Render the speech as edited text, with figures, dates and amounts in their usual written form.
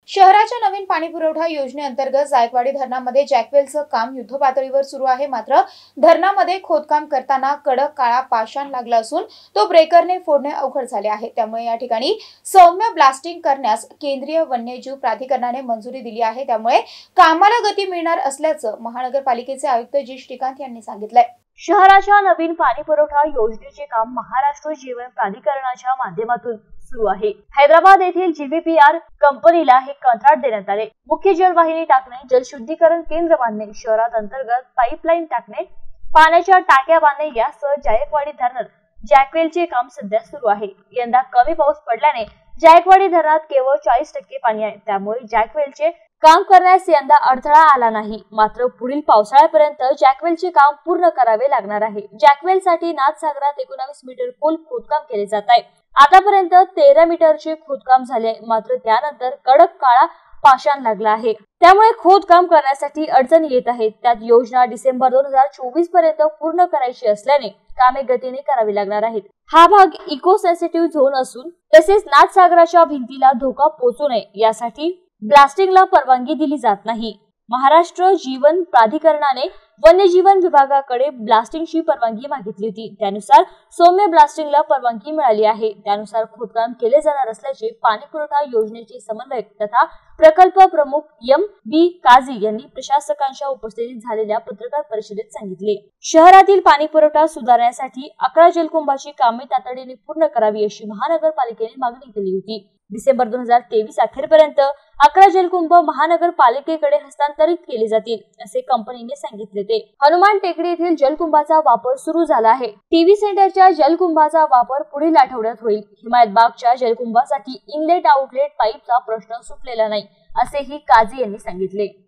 शहराच्या नवीन पाणीपुरवठा योजनेअंतर्गत जायकवाडी धरणामध्ये जॅकवेलचं काम युद्धपातळीवर सुरू आहे। मात्र धरणामध्ये खोदकाम करताना कडक काळा पाषाण लागला असून तो ब्रेकरने फोडणे अवघड झाले आहे। त्यामुळे या ठिकाणी सौम्य ब्लास्टिंग करण्यास केंद्रीय वन्यजीव प्राधिकरणाने मंजुरी दिली आहे। त्यामुळे कामाला गती मिळणार असल्याचं महानगरपालिकेचे आयुक्त जी श्रीकांत यांनी सांगितलंय। शहराच्या नवीन पाणीपुरवठा योजनेचे काम महाराष्ट्र जीवन प्राधिकरणाच्या माध्यमातून सुरू आहे। हैदराबाद येथील जीव्हीपीआर कंपनीला हे कंत्राट देण्यात आले। मुख्य जलवाहिनी टाकणे, जलशुद्धीकरण केंद्र बांधणे, शहरात अंतर्गत पाईपलाईन टाकणे, पाण्याच्या टाक्या बांधणे यासह जायकवाडी धरणात जॅकवेलचे काम सध्या सुरू आहे। यंदा कमी पाऊस पडल्याने जायकवाडी धरणात केवळ 40% पाणी आहे। त्यामुळे जॅकवेलचे काम करण्यास यंदा अडथळा आला नाही। मात्र पुढील पावसाळ्यापर्यंत जॅकवेलचे काम पूर्ण करावे लागणार आहे। जॅकवेलसाठी नाथसागरात 19 मीटर खोल खोदकाम केले जात आहे। आतापर्यंत 13 मीटरचे खोदकाम झाले आहे। मात्र त्यानंतर कडक काळा पाषाण लागला आहे। त्यामुळे खोदकाम करण्यासाठी अडचणी येत आहेत। त्यात योजना डिसेंबर 2024 पर्यंत पूर्ण करायची असल्याने कामे गतीने करावी लागणार आहेत। हा भाग इको सेन्सिटिव्ह झोन असून तसेच नाथसागराच्या भिंतीला धोका पोहोचू नये यासाठी ब्लास्टिंगला परवानगी दिली जात नाही। महाराष्ट्र जीवन प्राधिकरणाने वन्यजीवन विभागाकडे ब्लास्टिंगची परवानगी मागितली होती। त्यानुसार सौम्य ब्लास्टिंगला परवानगी मिळाली आहे। त्यानुसार खोदकाम केले जाणार असल्याचे पाणीपुरवठा योजनेचे समन्वयक तथा प्रकल्प प्रमुख M.B. काझी यांनी प्रशासकांच्या उपस्थितीत झालेल्या पत्रकार परिषदेत सांगितले। शहरातील पाणीपुरवठा सुधारण्यासाठी 11 जलकुंभाची कामे तातडीने पूर्ण करावी अशी महानगरपालिकेने मागणी केली होती। डिसेंबर 2023 अखेरपर्यंत 11 जलकुंभ महानगरपालिकेकडे हस्तांतरित केले जातील असे कंपनीने सांगितले। ते हनुमान टेकडी येथील जलकुंभाचा वापर सुरू झाला आहे। टीव्ही सेंटरच्या जलकुंभाचा वापर पुढील आठवड्यात होईल। हिमायतबागच्या जलकुंभासाठी इनलेट आउटलेट पाईपचा प्रश्न सुटलेला नाही असेही काझी यांनी सांगितले।